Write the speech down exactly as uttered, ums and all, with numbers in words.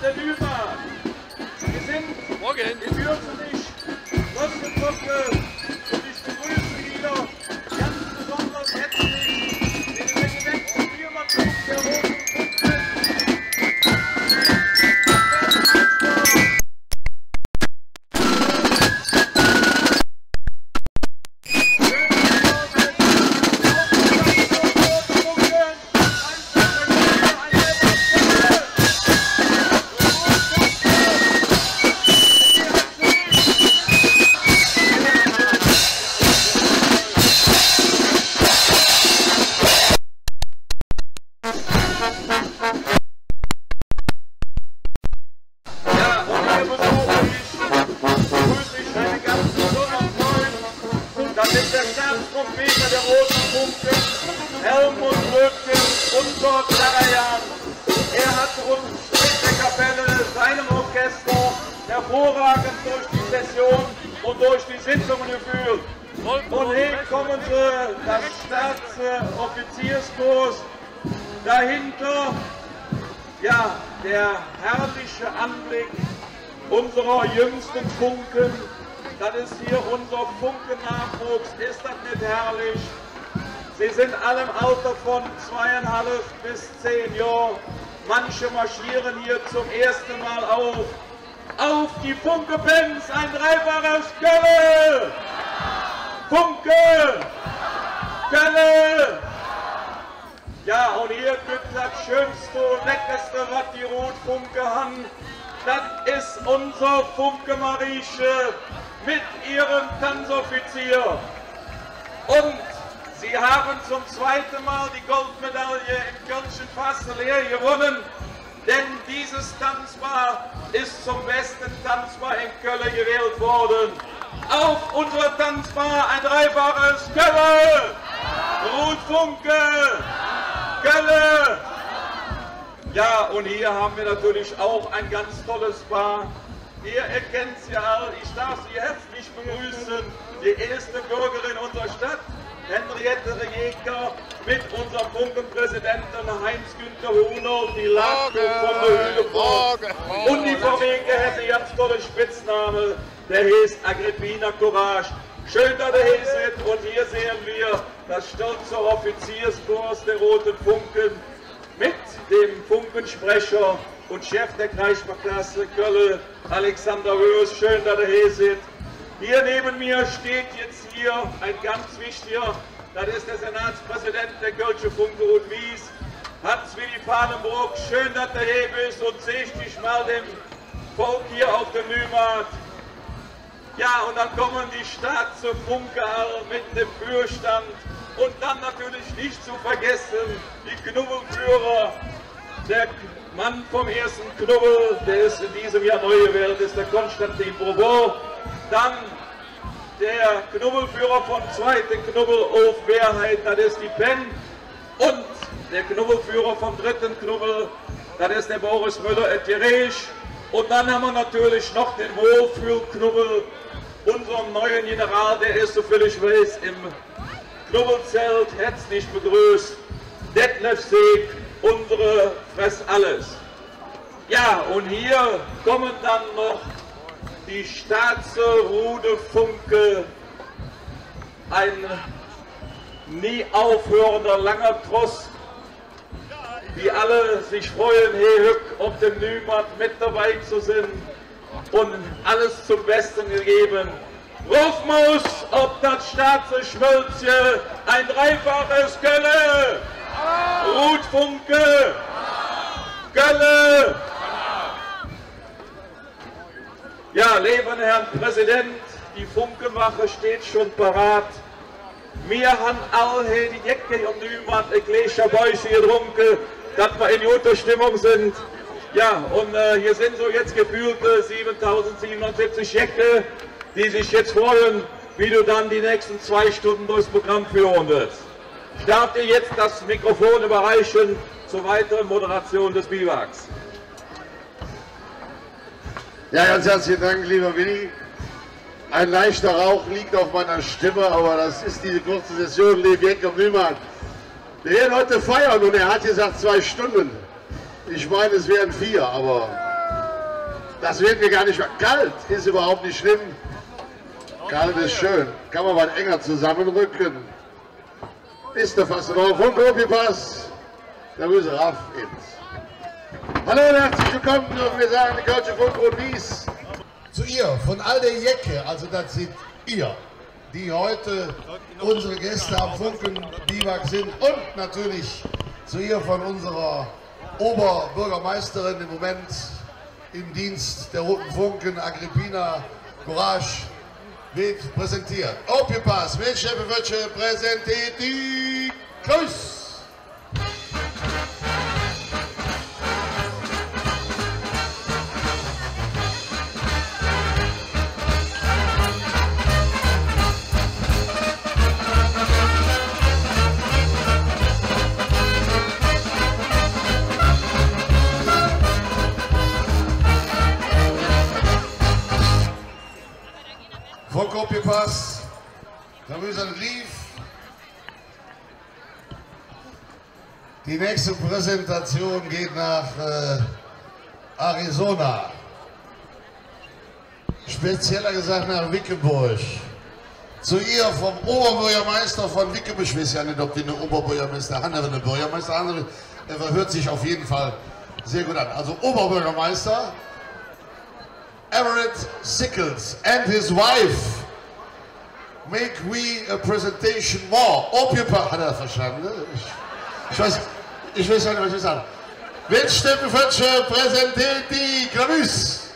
der Nümer. Wir sind Morgen. in Würzenich, Wolfenbrücke und ich begrüße wieder ganz besonders herzlich den Regiment von Nürmann der Roten Funke. Hervorragend durch die Session und durch die Sitzungen geführt. Und hier kommen sie, das Staatsoffizierskurs, dahinter ja, der herrliche Anblick unserer jüngsten Funken. Das ist hier unser Funkennachwuchs, ist das nicht herrlich? Sie sind alle im Alter von zweieinhalb bis zehn Jahren. Manche marschieren hier zum ersten Mal auf. Auf die Funke-Pens, ein dreifaches Gölle! Funke! Gölle! Ja, und hier gibt das schönste und leckerste, was die Rotfunke haben. Das ist unser Funke Marieche mit ihrem Tanzoffizier. Und sie haben zum zweiten Mal die Goldmedaille im Kölnischen Fasseler gewonnen. Denn dieses Tanzbar ist zum besten Tanzbar in Köln gewählt worden. Auf unserer Tanzbar ein dreifaches Gölle! Rotfunke! Gölle! Ja, und hier haben wir natürlich auch ein ganz tolles Bar. Ihr erkennt sie alle. Ich darf Sie herzlich begrüßen. Die erste Bürgerin unserer Stadt, Henriette Jäger, mit unserem Funkenpräsidenten Heinz-Günther Hunold, die Lage von der Höhle. Und die Vorwege hätte jetzt tolle Spitzname, der heißt Agrippina Courage. Schön, dass ihr hier seid, und hier sehen wir das stolze Offizierskurs der Roten Funken mit dem Funkensprecher und Chef der Kreissparkasse Köln, Alexander Höß. Schön, dass ihr hier seid. Hier neben mir steht jetzt hier ein ganz wichtiger, das ist der Senatspräsident der Kölsche Funke und Wies, Hans-Willi Palenbrock. Schön, dass du hier bist, und sehe ich dich mal dem Volk hier auf dem Nümarkt. Ja, und dann kommen die Staatse Funke mit dem Fürstand und dann natürlich nicht zu vergessen die Knubbelführer, der Mann vom ersten Knubbel, der ist in diesem Jahr neu gewählt, ist der Konstantin Bourbon. Dann der Knubbelführer vom zweiten Knubbel auf Mehrheit, das ist die Penn. Und der Knubbelführer vom dritten Knubbel, das ist der Boris Müller-Ettireich. Und dann haben wir natürlich noch den Wohlfühlknubbel, unseren neuen General, der ist, soviel ich weiß, im Knubbelzelt, herzlich begrüßt. Detlef Seeg, unsere Fress alles. Ja, und hier kommen dann noch die Staatsrude Funke, ein nie aufhörender langer Tross, die alle sich freuen, hier auf dem Nümarkt mit dabei zu sein und alles zum Besten gegeben. Rufmus, ob das Staatsschmölzje, ein dreifaches Gölle, Rotfunke, Gölle. Ja, leben Herrn Präsident, die Funkewache steht schon parat. Wir haben alle die Jacke und niemand ein Gläser Bäuche getrunken, dass wir in guter Stimmung sind. Ja, und äh, hier sind so jetzt gefühlte siebentausendsiebenundsiebzig Jacke, die sich jetzt freuen, wie du dann die nächsten zwei Stunden durchs Programm führen wirst. Ich darf dir jetzt das Mikrofon überreichen zur weiteren Moderation des Biwaks. Ja, ganz herzlichen Dank, lieber Willi. Ein leichter Rauch liegt auf meiner Stimme, aber das ist diese kurze Session, Leb Jeck am Nümarkt. Wir werden heute feiern und er hat gesagt zwei Stunden. Ich meine, es wären vier, aber Das wird mir gar nicht kalt, ist überhaupt nicht schlimm. Kalt ist schön. Kann man mal enger zusammenrücken. Ist der fast drauf. Funke Oppipass. Da müssen wir rauf ins. Hallo und herzlich willkommen, dürfen wir sagen, die Kölsche Funke Wies. Zu ihr, von all der Jecke, also das sind ihr, die heute unsere Gäste am Funken-Biwak sind, und natürlich zu ihr von unserer Oberbürgermeisterin im Moment im Dienst der Roten Funken, Agrippina Courage, wird präsentiert. Oppipass, welche Bewirtsche präsentiert die Grüß! Funke Oppipass, da müssen lief. Die nächste Präsentation geht nach äh, Arizona. Spezieller gesagt nach Wickenburg. Zu ihr vom Oberbürgermeister von Wickenburg. Ich weiß ja nicht, ob die eine Oberbürgermeister haben, aber eine Bürgermeister haben. Er hört sich auf jeden Fall sehr gut an. Also Oberbürgermeister Everett Sickles and his wife make we a presentation more. Oppipass, hat er verstanden? Ne? Ich, ich weiß, ich weiß nicht, was ich sagen. Welche Bewirtsche präsentiert die Grüß?